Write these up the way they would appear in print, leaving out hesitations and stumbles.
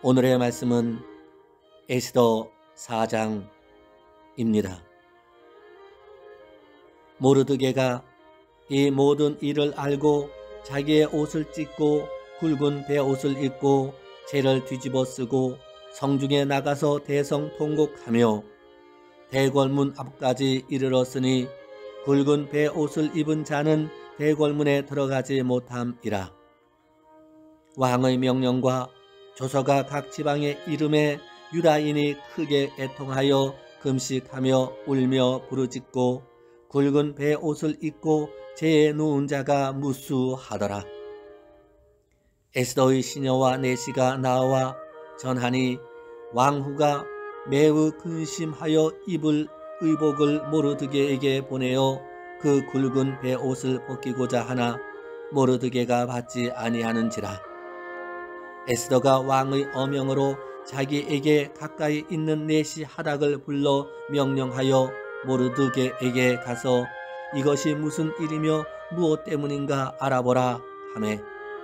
오늘의 말씀은 에스더 4장입니다. 모르드게가 이 모든 일을 알고 자기의 옷을 찢고 굵은 베옷을 입고 재를 뒤집어 쓰고 성중에 나가서 대성통곡하며 대궐문 앞까지 이르렀으니 굵은 베옷을 입은 자는 대궐문에 들어가지 못함이라. 왕의 명령과 조서가 각 지방에 이름에 유다인이 크게 애통하여 금식하며 울며 부르짖고 굵은 베옷을 입고 재에 누운 자가 무수하더라. 에스더의 시녀와 내시가 나와 전하니 왕후가 매우 근심하여 입을 의복을 모르드게에게 보내어 그 굵은 베옷을 벗기고자 하나 모르드게가 받지 아니하는지라. 에스더가 왕의 어명으로 자기에게 가까이 있는 내시 하닥을 불러 명령하여 모르드게에게 가서 이것이 무슨 일이며 무엇 때문인가 알아보라 하매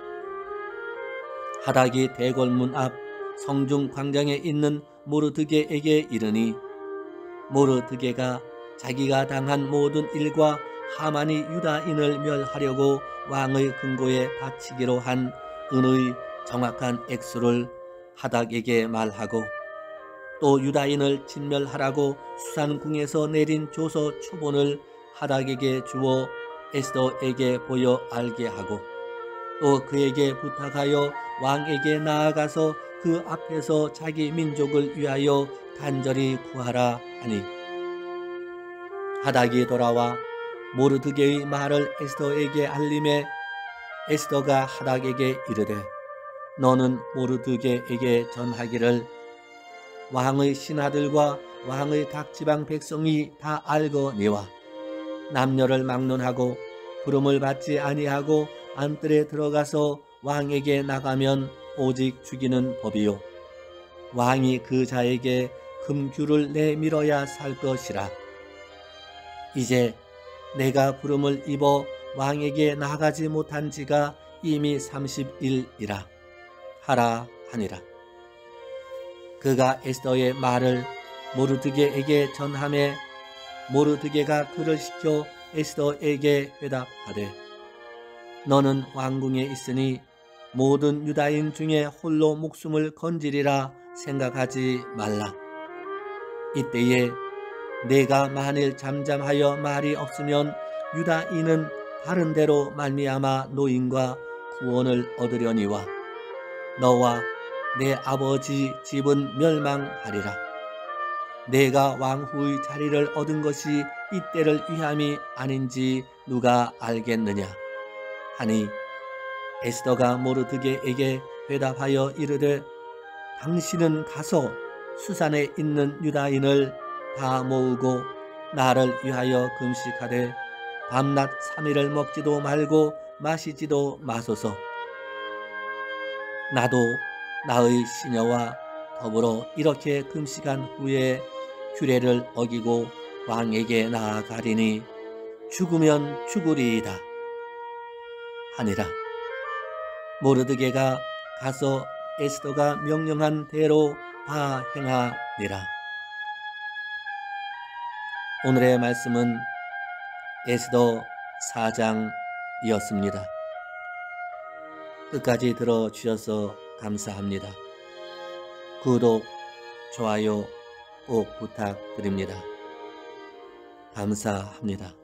하닥이 대궐문 앞 성중 광장에 있는 모르드게에게 이르니 모르드게가 자기가 당한 모든 일과 하만이 유다인을 멸하려고 왕의 금고에 바치기로 한 은의 정확한 액수를 하닥에게 말하고 또 유다인을 진멸하라고 수산궁에서 내린 조서 초본을 하닥에게 주어 에스더에게 보여 알게 하고 또 그에게 부탁하여 왕에게 나아가서 그 앞에서 자기 민족을 위하여 간절히 구하라 하니 하닥이 돌아와 모르드게의 말을 에스더에게 알림해 에스더가 하닥에게 이르되 너는 모르드게에게 전하기를 왕의 신하들과 왕의 각 지방 백성이 다 알거니와 남녀를 막론하고 부름을 받지 아니하고 안뜰에 들어가서 왕에게 나가면 오직 죽이는 법이요 왕이 그 자에게 금규를 내밀어야 살 것이라. 이제 내가 부름을 입어 왕에게 나가지 못한 지가 이미 30일이라 하라 하니라. 그가 에스더의 말을 모르드게에게 전하매 모르드게가 그를 시켜 에스더에게 회답하되 너는 왕궁에 있으니 모든 유다인 중에 홀로 목숨을 건지리라 생각하지 말라. 이때에 내가 만일 잠잠하여 말이 없으면 유다인은 다른 데로 말미암아 노임과 구원을 얻으려니와 너와 내 아버지 집은 멸망하리라. 내가 왕후의 자리를 얻은 것이 이때를 위함이 아닌지 누가 알겠느냐 하니 에스더가 모르드게에게 대답하여 이르되 당신은 가서 수산에 있는 유다인을 다 모으고 나를 위하여 금식하되 밤낮 3일을 먹지도 말고 마시지도 마소서. 나도 나의 시녀와 더불어 이렇게 금식한 후에 규례를 어기고 왕에게 나아가리니 죽으면 죽으리이다 하니라. 모르드게가 가서 에스더가 명령한 대로 다 행하니라. 오늘의 말씀은 에스더 4장이었습니다. 끝까지 들어주셔서 감사합니다. 구독, 좋아요 꼭 부탁드립니다. 감사합니다.